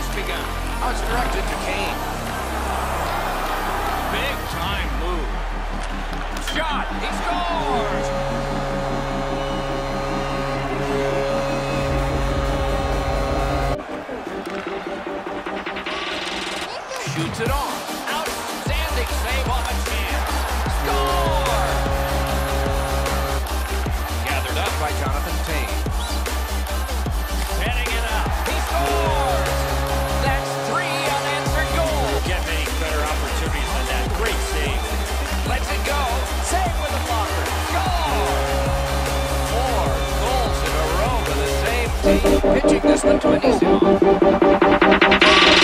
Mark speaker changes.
Speaker 1: just begun. Oh, it's directed to Kane. Big time move. Shot. He scores. Shoots it on. Outstanding save on the chance. Score! Gathered up by Jonathan Taves. Heading it up. He scores! That's 3 unanswered goals.
Speaker 2: Get many better opportunities than that. Great save.
Speaker 1: Lets it go. Save with a blocker. Score! 4 goals in a row for the same team. Pitching this one to Anicio.